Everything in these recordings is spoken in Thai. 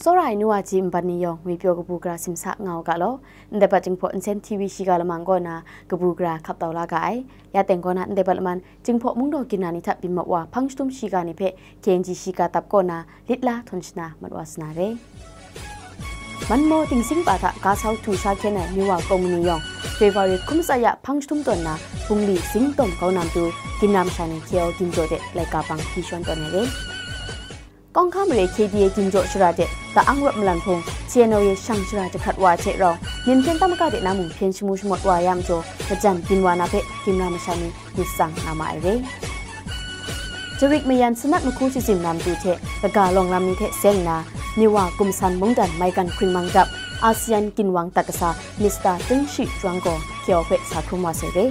สรายนัวจิมบันนิยองมีเปียวกบูกราสิมสะเงากะโลเดบัดจึงพออินเซนทีวีชิกาละมังกอนากบูกราขับเตาลากายยาแต่งกอนาเดบัดมันจึงพอมุงดอกินานิทับบิมว่าพังชุมชิกานิเพเคงจิชิกาตับกอนาลิดลาทนชนามัดวาสนาเรมันโมติงสิงปาทะกาเซาทูชาเคนมีว่ากงนิยองเฟเวอริคุมสยะพังชุมตนนาปุงลีสิงตมเขานำตูกินนำชานิเคียวกินโจเดไลกาปังพิชวนตนเรกองข้ามเรเคดีกินโจชราเดตาอังรบมลันพงเชียนเอาเยช่างชราจะขัดวาเชรองเน้นเพียงตั้มกาเดนามุเพียงชมูชมดวายามโจกระจันกินวานาเพกินรามชานีมิสังนามาเรจริกเมียนสนักมคูชิสิมนำดูเทตะกาลองลำนี้เทเซงนานิว่ากุมสันมงดันไม่กันคริงมังกับอาเซียนกินวังตักษามิสตาตึงชิจวงโกเคียวเพสาคุมาเซเร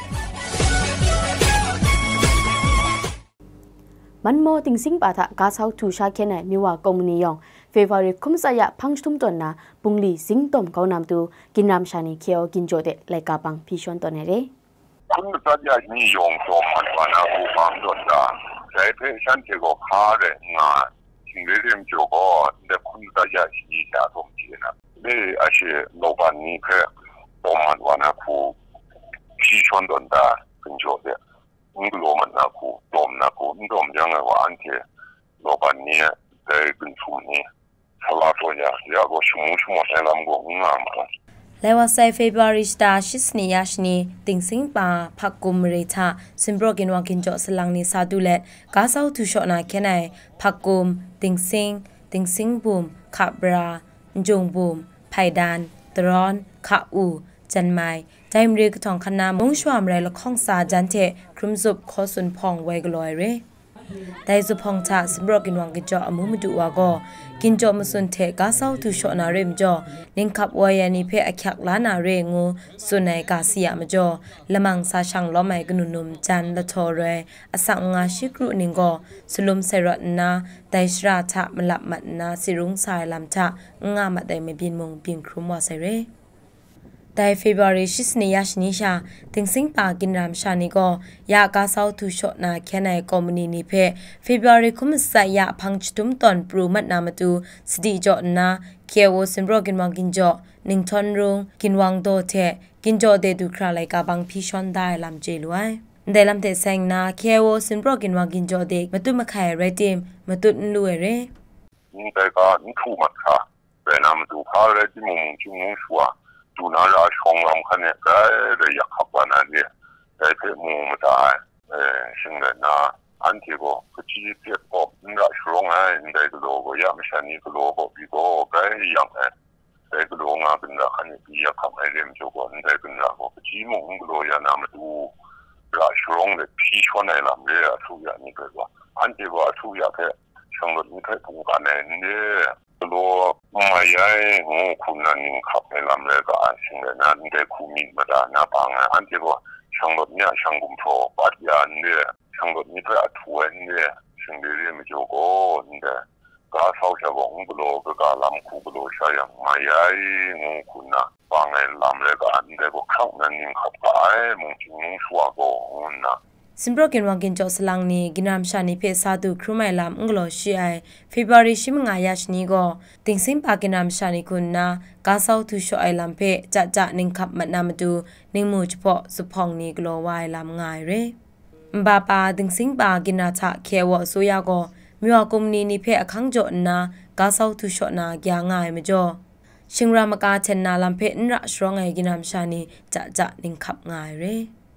มันโมติงสิงปาทะกาเซาทูชาเคนมีว่ากงนิยองเฟเวอริคุมสยะพังชุมตนนาปุงลีสิงตมเขานำตูกินรามชานีเคียวกินโจเดไลกาปังพิชวนตนเรคุมสยะนิยองตัวมันวานาบูฟังตนดาแต่เพชันเจโกคาเรงาชิงเรียมโจโกเดคุมสยะนิยาตมเจนะเบอาเชโลบานีเพตัวมันวานาคูพิชวนตนดากินโจเดนี่ก็โลมันนะคูโลมนะคูนี่โลมยังไงว่าอันที่โลบันนี้ได้เป็นชุมนี้สลาตัวยาก็ชุมใช้ลำกงงามแล้วว่าไซเฟบาริสตาชิสนียาชนีติงสิงปาพักกุมเรชาซิมโบรกินวังกินจอสลังนิซาดูเลตกาซาทูชอนาแค่ไหนพักกุมติงสิงบูมขับราจงบูมไพดานตรอนขาอูจันไม้ใจมรีกทองคณะมงชวามไรละข้องซาจันเทครุมซุบขอสุนพองไวกลอยเรได้สุพองชาสิบรกินวังกินจออมุมดุวาก็กินจอมสุนเทกาเศร้าทุชนาเรมจอนิงขับวายานิเพอคักล้านาเรงูสุนัยกาเสียมจอละมังซาชังล้อไม้กนุนมจันละทอเรอสังงาชิกรุนิงก็สลุมเซรนาไดชราชะมลับมัดนาสิรุงสายลำชะงามัดไดไม่บินมงบินครุมวาไซเรแต่เฟบรุชิสเนียชนิชาติงสิงปากินรามชานิก็ยากาเซาทูชนาแค่ในคอมมูนินิเพเฟบรุคุมสายาพังชุมตอนปรูมัดนามาตูสติจอนาเคียวซิมโรกินวังกินจอนิงทอนรุงกินวังโดเทกินจอเดดูคราไลกาบังพิชอนได้ลำเจลวยได้ลำเทเซงนาเคียวซิมโรกินวังกินจอเด็กมาตุมาขายเรติมมาตุนลุยเร่นี่แต่ก็นี่ถูกมัดค่ะแต่นำดูพาเรติมุงจุงชัวดูน่ารักชงลำคันเนี่ยก็เลยอยากขับวันนั้นเนี่ยแต่เพื่อมูมาได้ซึ่งเลยนะอันที่ก็ที่เพื่อบอกน่าชงไงได้ก็โลก็ยังไม่ใช่นี่ก็โลก็พี่ก็ก็ยังไงได้ก็โลงาเป็นรักคันเนี่ยพี่อยากขับให้เรียมจบก่อนได้เป็นรักก็ที่มุงก็โลยังนำดูรักชงเลยพี่ชวนในลำเลยทุกอย่างนี่ก็ว่าอันที่ก็ทุกอย่างแค่ช่างรถนี่แค่ถูกกันเนี่ยโลไม่ใช่งูคุณนั่นยิงขับในลำเลยก็อาสิ่งนั้นได้คู่มีมาได้นะบางอันที่ว่าช่างรถเนี่ยช่างกุมโผล่ปัดยานเนี่ยช่างรถนี่เพื่อถวนเนี่ยสิ่งเดียวไม่จบก็เนี่ยก็เท่าจะว่างูโลก็การลำคู่โลใช่ยังไม่ใช่งูคุณนะบางในลำเลยก็อันเดียวก็ข้างนั้นยิงขับไปมึงจึงชัวก็นะสิมโปรกินวังกินจอสลังนี้กินรามชานิเพศาดูครูไม่ลำกลอชีไอเฟบรุชิมงายาชนีก็ติงสิมปากินรามชานิคุณนะกาเซาทุชไอลำเพจะนิงขับมันนามาดูนิงมูเฉพาะสุพองนี้กลอวายลำง่ายเรบาปาติงสิงปากินราชะเควะสุยาก็มีว่ากุมนี้นิเพอคังจอนะกาเซาทุชนาแกง่ายมจ่อชิงรามกาเชนนาลำเพนระชรองไอกินรามชานีจะนิงขับง่ายเร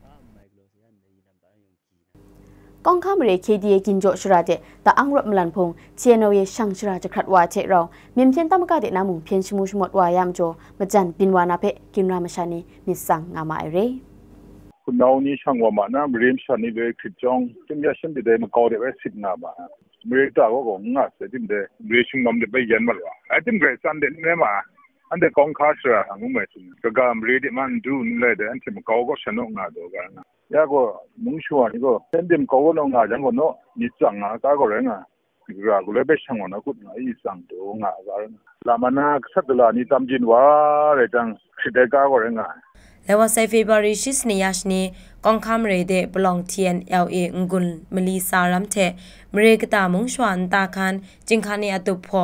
กองข้ามเรเคดีกินโจชราเดตาอังรบมลันพงเชียนเอาเยช่างชราจะขัดวาเชเราเมียนเพียนตั้มกาเดนามุเพียนชมูชมดวายามโจมาจันปินวานาเพกินรามชานีมิสังงามาเรคุณน้องนี่ช่างว่ามานะเรียนชานีเลยคิดจงจึงจะเช่นเดียวมาเกาเดไว้สิบนาบาเมื่อตาก็งาเสร็จเดียวเรียนชิงนำเดไปยันมาแล้วไอ้ที่เกิดสันเดนเนี่ยมาอันเดกองข้าชราหงุไม่ถึงก็การเรียนมันดูเลยเดอันที่มาเกาก็ชนะงาดูกันนะยาก็มุ่งชัวนี่ก็เส้นเดิมเขาก็ลงงาจังก็เนาะนิจังงาตาก็เลยงาก็เลยไปช่างวันนะคุณอีสังตัวงากันลามานาสัตว์ลานี่ตามจินว่าอะไรจังสิได้ก้าก็เลยงาแล้วว่าไซเฟบริชิสเนียชนีกองคำเรเดบลองเทียนLA งกุลมลีสารัมเทมเรกตามงชวนตาคันจิงคานีอตุพอ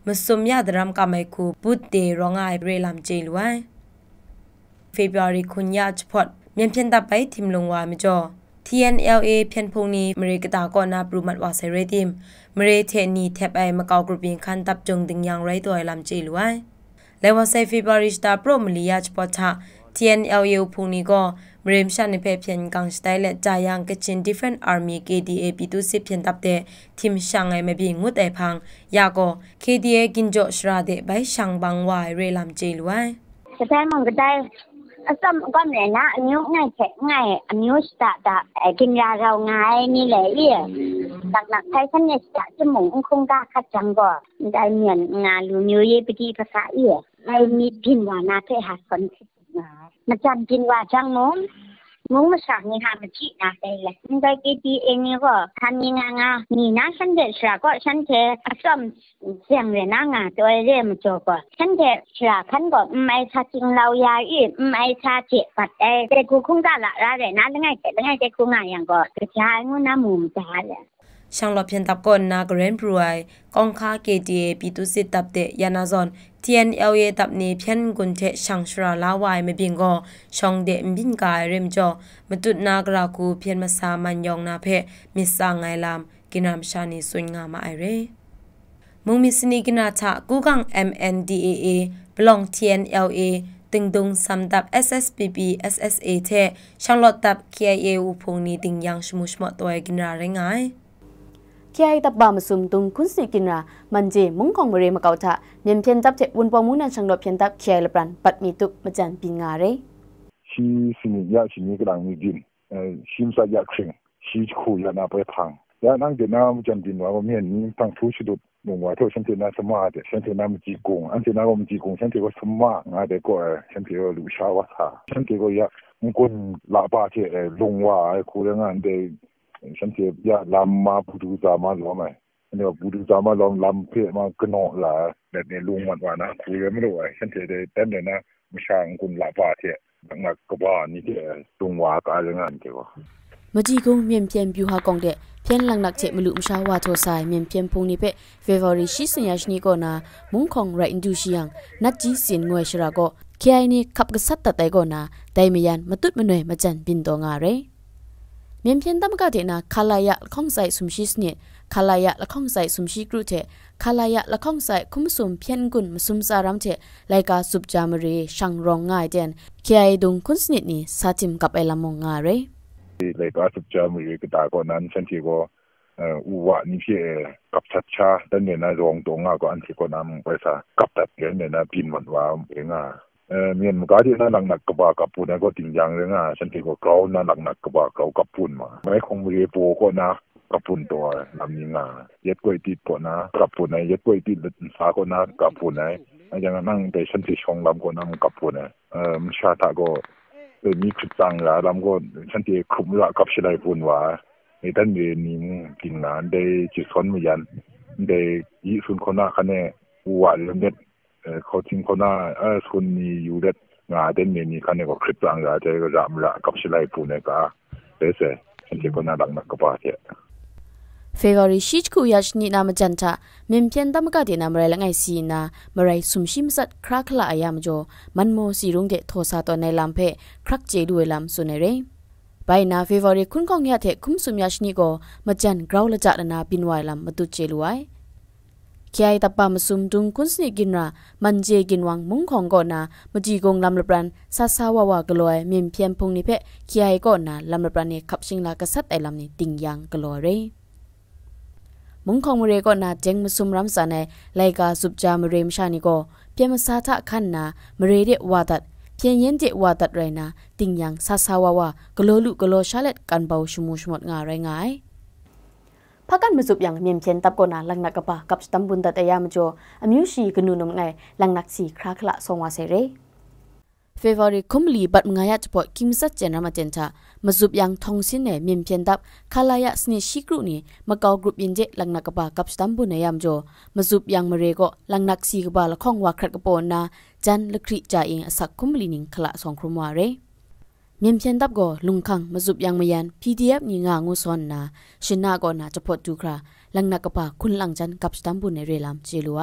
มสมยาดรำกาไม่คูบุตเดรองไอเรลำเจลไว้เฟบรุรีคุณยาจพอดเมียนเพียนตับไปทิมลงวามจ่อ TNLA เพียนพงนี้มเรกตาก่อนนาปรุมัดว่าเซเรติมมเรเทนีแทบไอมะกาวกรุบินคันตับจงดึงยังไรตัวไอลำเจลไว้และว่าเซฟิบาริสตาโปรมลียาจพอดทะ TNLA พงนี้ก็มเรมชันในเพเพียนกังสไตล์และจายังกจิน Different Army KDA ปีตุสิเพียนตับเตทิมช่างไอไม่บิงงุดไอพังยาก็ KDA กินโจชราเดใบช่างบังวายเรลำเจลไว้จะได้มองก็ได้ซ้ำก็เนี่ยนะอันนี้ง่ายแค่ง่ายอันนี้สตาร์ทกินยาเราง่ายนี่แหละหลักๆใช้ฉันเนี่ยจะจมูกคงกล้าคัดจังก็ได้เหมือนงานรู้นิ้วเย่ไปที่ภาษาไม่มีพินว่านาเทหาคนมาจำพินว่าจังงงมาสั่งนี่ค่ะมาชี้นาได้เลยได้กี่เองนี่ก็ทันยังไงนี่นะฉันเด็ดฉลาก็ฉันเทซ้ำเสียงเลยนะงาตัวเรื่องมันจบก็ฉันเด็ดฉลาฉันก็ไม่ชาจริงเรายาไม่ชาเจ็บปัดแต่กูคงได้ละได้นะยังไงแต่กูง่ายอย่างก็กระจายงูน้ำมุมจ้าเลยช่างหลบเพียนตับก่อนนากเรนบรวยกองค่า KDA ปีตุสิตับเตยานาซอน TNLA ตับนี้เพียนกุนเทช่างชราลาวายไม่บิงก็ช่องเดมบินกายเรมจอมาตุดนากราคูเพียนมาสามันยองนาเพมิสางไงลามกินามชานีสวยงามไอเรมุงมิสนีกินาทะกูกัง MNDAA บลอง TNLA ติงดงซัมดับ SSPB SSA เทช่างหลอดตับ KIA อุพงนี้ติงยังชมุชมอตัวกินราไรงายเคียตับบามสุมตุงคุณสิกินรามันเจมุงของมเรมะเกาทะเมียนเพียนตับเจวุนปอมุนันช่างหลบเพียนตับเคียละปรันปัดมีตุกมาจันปิงาเรชีสินิยาชินิกลังมีดินชิมซายาคริงชีคูยานาไปพังยานั่งเดนามจันดินว่าเมียนนี้ตั้งผู้ชุดลงว่าเท่าฉันเทนาสมาเดฉันเทนามจีกงอันเทนามจีกงฉันเทก็สมางาเดก็ฉันเทก็ลูชาวะทาฉันเทก็ยามุกุนลาบาเทลงว่าคูเรงานเดฉันเทยาลำมาบูดูจามาล้อมไหมเนี่ยบูดูจามาล้อมลำเพื่อมากระโนละแต่เนี่ยลุงมันว่านะคุยกันไม่รู้ฉันเทได้เต็มเลยนะไม่ช่างกุนลาบาเทนักกบ้านนี่เทลุงว่าการงานเทว่ามจีกงเมียนเพียนบิวฮากงเดเพียนหลังนักเจมลุมชาวาโทไซเมียนเพียนพงนี้เปเฟเวอริชิสัญญาชนีก็นามุงของไรอินดูชิยังนัดจีสินงวยชราก็เคียนี่ขับกษัตริย์ตัดไตก็นาแต่ไม่ยันมาตุดมาหน่วยมาจันบินตัวงาเรเมียนเพียนตั้มกาเดนาคาลายะละข้องใส่สุมชิสเนตคาลายะละข้องใส่สุมชิกรุเทคาลายะละข้องใส่คุมสุมเพียนกุนมาสุมสารามเทไลกาสุบจามรีช่างรองง่ายเดนเคียดุงคุนสนิดนี่ซาจิมกับไอลำมงงาเรเลยก็สุดจะมือก็ตาก่อนนั้นฉันที่ก็อุวะนี่พี่กับชัดชาแต่เนี่ยนะรองตรงอ่ะก็อันที่ก็นำไปซะกับตัดเนี่ยนะพินวันว่าเองอ่ะเมียนมันก็ที่นั่นหนักกบ่ากับปุ่นก็จริงจังเลยอ่ะฉันที่ก็เกานั่นหนักกบ่าเกากับปุ่นมาไม่คงมือโปก็นะกับปุ่นตัวลำนี้อ่ะยัดกล้วยติดก็นะกับปุ่นไหนยัดกล้วยติดสาก็นะกับปุ่นไหนอย่างนั้นแต่ฉันที่ชงลำก็นะกับปุ่นไหนมันชาตะก็มีคลิปต่างละลำก็ฉันที่คุมละกับชายปุ่นว่าในด้านเรียนนี้กินงานได้จิตสนเหมือนกันได้ยี่สุนคนหน้าคะแนนว่าเรื่องเด็ดเขาทิ้งคนหน้าคนนี้อยู่เด็ดงานเด่นนี้คะแนนก็คลิปต่างละจะรำละกับชายปุ่นเนี่ยก็เดี๋ยวเสร็จฉันที่คนหน้าหลังนักกับว่าเจ้าเฟวอริชิคุยาชนีนามจันทะเมียนเพียนตั้มกาเดนามไรละไงสีนามาไรสุมชิมสัดครักละอายามจ่อมันโมสีรุงเดโทซาตัวในลำเพครักเจด้วยลำสุนเรไปนาเฟวอริคุณกองยาเทคุมสุมยาชนีก็มาจันกราวละจัดนาบินไวลำมาตุเจลุไอเคียตับปามาสุมดุงคุณสนิกินรามันเจกินวังมุงของก่อนนามาจีกงลำละปรันซาซาวาวากลอยเมียนเพียนพงนิเพเคียก่อนนาลำละปรันเนี่ยขับชิงลากษัตริย์ไอลำนี่ติงยังกลอยเรมุงของมเรก็นาเจงมาซุมรำสานในไลกาสุบจามเรมชานิโกเพียงมาซาทะขันนามเรเดวาตัดเพียงเย็นเดวาตัดไรนาติงยังซาซาวาวากโลลุกโลชาเลตกันเบาชมูชมดงาไรงายพักกันมาสุบอย่างเมียนเพียนตับกนาลังนักกะปะกับสตัมบุนตัดยามจ่ออมิวชีกนูนมไงลังนักสีคราคละทรงวาเสเรเฟเวอริคุมลีบัดมงายะจะปอกิมซัดเจนรามาเจนชามาซุบยังทองสินเนเมียนเพียนตับคาลายะสเนชิกรุนี่มาเกากรุ๊ปยินเจลังนักกบากับสตัมบุนยามจ่อมาซุบยังมาเรก็ลังนักสีกบาละข้องวาครัดกปอนาจันละคริจาเองอสักคุมลีนิงคละสองครุมวาเรเมียนเพียนตับก็ลุงคังมาซุบยังมายัน PDF นี่งางูซอนนาชินาก็นาจะพอดูคราลังนักกบาคุณลังจันกับสตัมบุนในเรลามเจลวย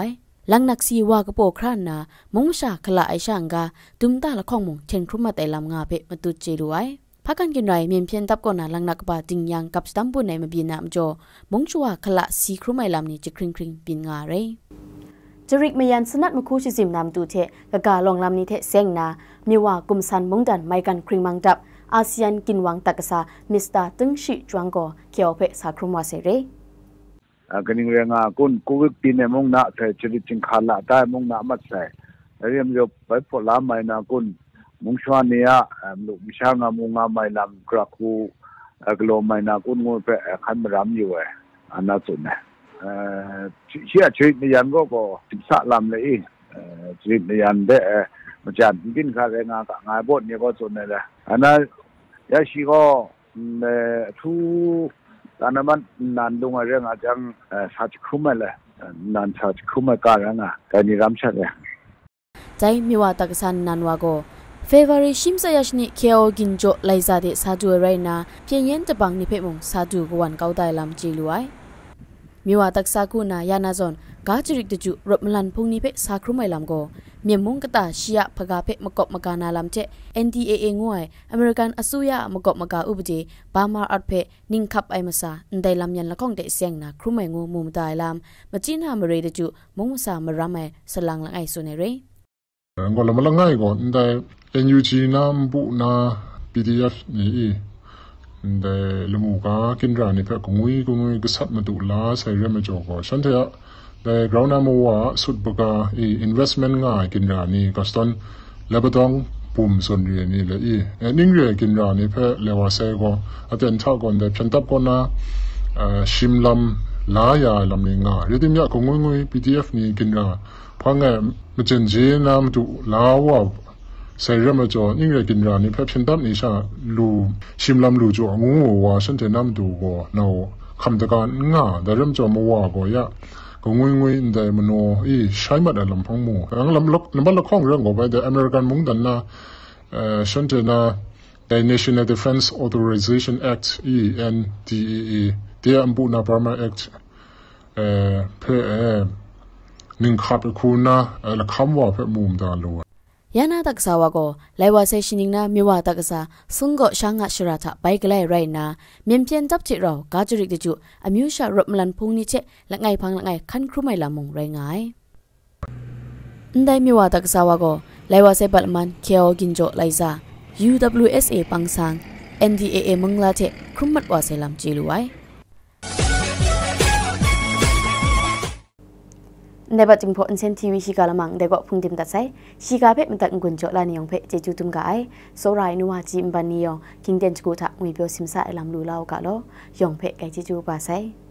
ลังนักซีว่ากระโปครานนามงชาขละไอช่างกาดุมตาละข้องมงเชนครุมาแต่ลำงาเพมาตุเจรวยพักกันกินไรเมียนเพียนตับก่อนลังนักบาติงยังกับสตัมปุนในมาบีนามจอมงชัวขละซีครุไม่ลำนี้จะคริงบินงาเรจริกเมียนสนัดมคูชิซิมนำตูเทกะกาลองลำนี้เทเซงนามีว่ากุมสันมงดันไม่กันคริงมังดับอาเซียนกินวังตักษามิสตาตึงชิจวงโกเขียวเพสาครุมาเสเรกันยังเรื่องกุนกูวิปีเนี่ยมงนาเธอจริตจิงขาละได้มงนามัดใส่เรื่องจะไปพลาไม่นากุนมงชวนเนี่ยลูกมิชางามงงาไม่ลำกระคูกลมไม่นากุนงูไปขันมรำอยู่อันนั้นสุดนะเชื่อชีวิตในยันก็สิบสะลำเลยชีวิตในยันได้มาจัดกินข้าวแรงงานบดเนี่ยก็สุดเลยแหละอันนั้นยาชีก็ทุตอนนั้นมันนานลงเรื่องอาจารย์สัจคุ้มเลยนานสัจคุ้มการงานแต่นี่รำชัดเลยใจมีว่าตักสันนันวาโกเฟเวอร์ชิมสยาชนิเคโอกินโจไลซาเดซาดูไรนาเพียงยันจะบังนิเพมงซาดูกวนเกาไดลำจีลุไอมีว่าตักซากูนายานาซอนกาจริกตจุรบมลันพงนิเพซาครุไม่ลำโกเมียมงกตาชียพกาเพมกบมกานาลำเจ NDAA งวยอเมริกันอสุยามกบมกาอุบจีบามาอัดเพนิงคับไอมาซาได้ลำยันละข้องเดเซียงนาครุไม่งูมุมตายลำมาจีนหามเรตจุมงซามารำไอสลังละไอสุเนเรก็ละมันละง่ายก่อนแต่ NUG น้ำบุนา PDF นี่แต่ละมูกากินร้านนี่เพื่อกุ้ยก็สัตว์มาดูลาใส่เรื่องมาจอกก็ฉันเถอะแต่เราหน้ามัวสุดบกาinvestment ง่ายกินร้านนี่ก็ตอนแล้วก็ต้องปุ่มส่วนเรียนนี่เลยนิ่งเรียนกินร้านนี่เพื่อเลวเซก็อาจจะท่าก่อนแต่ฉันตับก่อนนะชิมลำลายาลำนี่ง่ายเรื่องนี้ก็กุ้ย PDF นี่กินร้านพังไงมันจะเจน้ำดูลาวะใส่เรื่องมาจอนิ่งเรียนกินร้านนี่เพื่อฉันตับนี่ใช่ลูชิมลำลูจ่องูว่าฉันจะน้ำดูก็เราคำตะการง่ายแต่เริ่มจอมาว่าก็ยากก็งวยแต่มันโอ้ใช้มาแต่ลำพังมูลำบัดข้องเรื่องก็ไปแต่อเมริกันมุ่งดันนะฉันจะนะ The National Defense Authorization Act NDAA เดียอันบุนาบรามา Act เพื่อหนึ่งขัดคุณนะละคำว่าเพื่อมุมดาลัวยานาตักษาวาโกไลวาเซชินิงนามีว่าตักษาสุงโกช่างชราทะไปไกลไรนาเมียนเพียนจับจิเรากาจริกติจุอมิวชารบมลันพุงนิเชละไงพังละไงคันครุไม่ละมงไรไงได้มีว่าตักษาวาโกไลวาเซบัลมันเคโอกินโจไลซา UWSA ปังสัง NDAA มงลาเทครุมัดว่าเซลัมจีลุไอในปัจจุบันเซนทีวีชิกาละมังได้ก็พุ่งติมตัดใส่ชิกาเพมันตัดกุญจลานิยองเพเจจูตุมกายโซไรนัวจิมบันนิยองคิงเดนจกูทักมีเปียวซิมซาเอลัมลูลาวกะโลยองเพไกเจจูบาใส่